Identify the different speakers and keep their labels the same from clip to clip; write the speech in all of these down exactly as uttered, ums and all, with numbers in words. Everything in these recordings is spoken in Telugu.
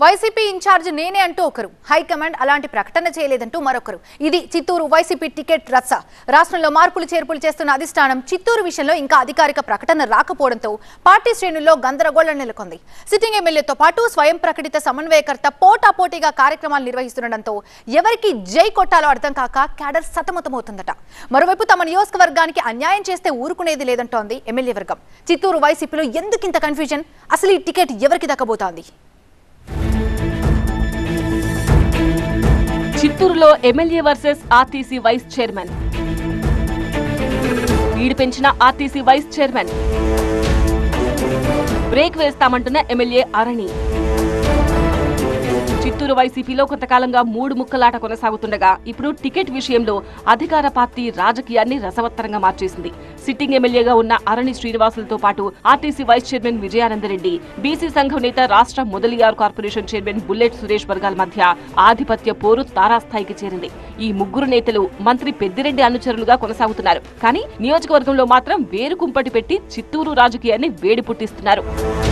Speaker 1: వైసీపీ ఇన్ఛార్జ్ నేనే అంటూ ఒకరు, హైకమాండ్ అలాంటి ప్రకటన చేయలేదంటూ మరొకరు. ఇది చిత్తూరు వైసీపీ టికెట్ రచ్చ. రాష్ట్రంలో మార్పులు చేర్పులు చేస్తున్న అధిష్టానం చిత్తూరు విషయంలో ఇంకా అధికారిక ప్రకటన రాకపోవడంతో పార్టీ శ్రేణుల్లో గందరగోళం నెలకొంది. సిట్టింగ్ ఎమ్మెల్యేతో పాటు స్వయం ప్రకటిత సమన్వయకర్త పోటాపోటీగా కార్యక్రమాలు నిర్వహిస్తుండటంతో ఎవరికి జై కొట్టాలో అర్థం కాక క్యాడర్ సతమతమవుతుందట. మరోవైపు తమ నియోజకవర్గానికి అన్యాయం చేస్తే ఊరుకునేది లేదంటోంది ఎమ్మెల్యే వర్గం. చిత్తూరు వైసీపీలో ఎందుకింత కన్ఫ్యూజన్? అసలు ఈ టికెట్ ఎవరికి దక్కబోతోంది?
Speaker 2: చిత్తూరులో MLA versus RTC vice chairman. వీడి పెంచిన ఆర్టీసీ వైస్ చైర్మన్ బ్రేక్ వేస్తామంటున్న ఎమ్మెల్యే అరణి. చిత్తూరు వైసీపీలో కొంతకాలంగా మూడు ముక్కలాట కొనసాగుతుండగా ఇప్పుడు టికెట్ విషయంలో అధికార పార్టీ రాజకీయాన్ని రసవత్తరంగా మార్చేసింది. సిట్టింగ్ ఎమ్మెల్యేగా ఉన్న అరణి శ్రీనివాసులతో పాటు RTC vice chairman Vijayanandareddy, BC సంఘం నేత రాష్ట్ర Mudaliar corporation chairman bullet Suresh వర్గాల మధ్య ఆధిపత్య పోరు తారాస్థాయికి చేరింది. ఈ ముగ్గురు నేతలు మంత్రి పెద్దిరెడ్డి అనుచరులుగా కొనసాగుతున్నారు. కానీ నియోజకవర్గంలో మాత్రం వేరు కుంపటి పెట్టి చిత్తూరు రాజకీయాన్ని వేడి పుట్టిస్తున్నారు.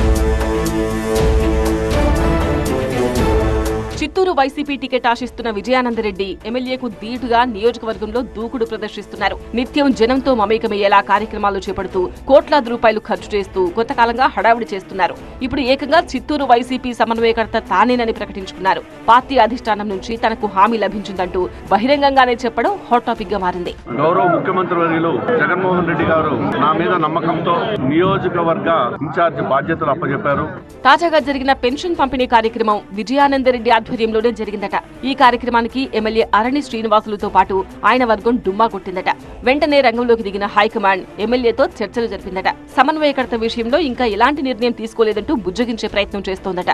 Speaker 2: చిత్తూరు వైసీపీ టికెట్ ఆశిస్తున్న విజయానందరెడ్డి ఎమ్మెల్యేకు ధీటుగా నియోజకవర్గంలో దూకుడు ప్రదర్శిస్తున్నారు. నిత్యం జనంతో మమేకమయ్యేలా కార్యక్రమాలు చేపడుతూ కోట్లాది రూపాయలు ఖర్చు చేస్తూ కొంతకాలంగా హడావుడి చేస్తున్నారు. ఇప్పుడు ఏకంగా చిత్తూరు వైసీపీ సమన్వయకర్త తానేనని ప్రకటించుకున్నారు. పార్టీ అధిష్టానం నుంచి తనకు హామీ లభించిందంటూ బహిరంగంగానే చెప్పడం హాట్ టాపిక్ గా మారింది.
Speaker 3: గౌరవ ముఖ్యమంత్రి వర్యులు జగన్మోహన్ రెడ్డి గారు నా మీద నమ్మకంతో నియోజకవర్గ ఇన్ఛార్జ్ బాధ్యతలు అప్పచెప్పారు.
Speaker 2: తాజాగా జరిగిన పెన్షన్ పంపిణీ కార్యక్రమం విజయానందరెడ్డి ఆధ్వర్యంలోనే జరిగిందట. ఈ కార్యక్రమానికి ఎమ్మెల్యే అరణి శ్రీనివాసులతో పాటు ఆయన వర్గం డుమ్మా కొట్టిందట. వెంటనే రంగంలోకి దిగిన హైకమాండ్ ఎమ్మెల్యేతో చర్చలు జరిపిందట. సమన్వయకర్త విషయంలో ఇంకా ఎలాంటి నిర్ణయం తీసుకోలేదంటూ బుజ్జగించే ప్రయత్నం చేస్తోందట.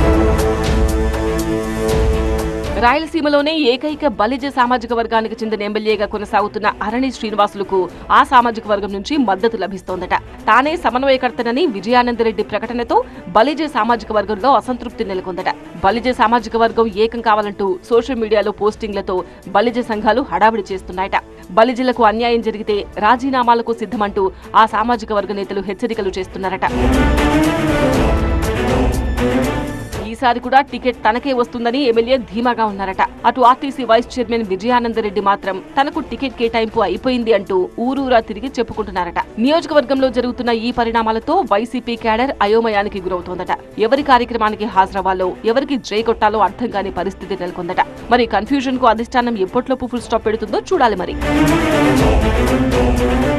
Speaker 2: రాయలసీమలోనే ఏకైక బలిజ సామాజిక వర్గానికి చెందిన ఎమ్మెల్యేగా కొనసాగుతున్న అరణి శ్రీనివాసులకు ఆ సామాజిక వర్గం నుంచి మద్దతు లభిస్తోందట. తానే సమన్వయకర్తనని విజయానందరెడ్డి ప్రకటనతో బలిజ సామాజిక వర్గంలో అసంతృప్తి నెలకొందట. బలిజ సామాజిక వర్గం ఏకం కావాలంటూ సోషల్ మీడియాలో పోస్టింగ్లతో బలిజ సంఘాలు హడావిడి చేస్తున్నాయట. బలిజలకు అన్యాయం జరిగితే రాజీనామాలకు సిద్ధమంటూ ఆ సామాజిక వర్గ నేతలు హెచ్చరికలు చేస్తున్నారట. ఈసారి కూడా టికెట్ తనకే వస్తుందని ఎమ్మెల్యే ధీమాగా ఉన్నారట. అటు ఆర్టీసీ వైస్ చైర్మన్ విజయానందరెడ్డి మాత్రం తనకు టికెట్ కేటాయింపు అయిపోయింది అంటూ ఊరూరా తిరిగి చెప్పుకుంటున్నారట. నియోజకవర్గంలో జరుగుతున్న ఈ పరిణామాలతో వైసీపీ క్యాడర్ అయోమయానికి గురవుతోందట. ఎవరి కార్యక్రమానికి హాజరవ్వాలో, ఎవరికి జై కొట్టాలో అర్థం కాని పరిస్థితి నెలకొందట. మరి కన్ఫ్యూజన్ కు అధిష్టానం ఎప్పట్లోపు ఫుల్ స్టాప్ పెడుతుందో చూడాలి మరి.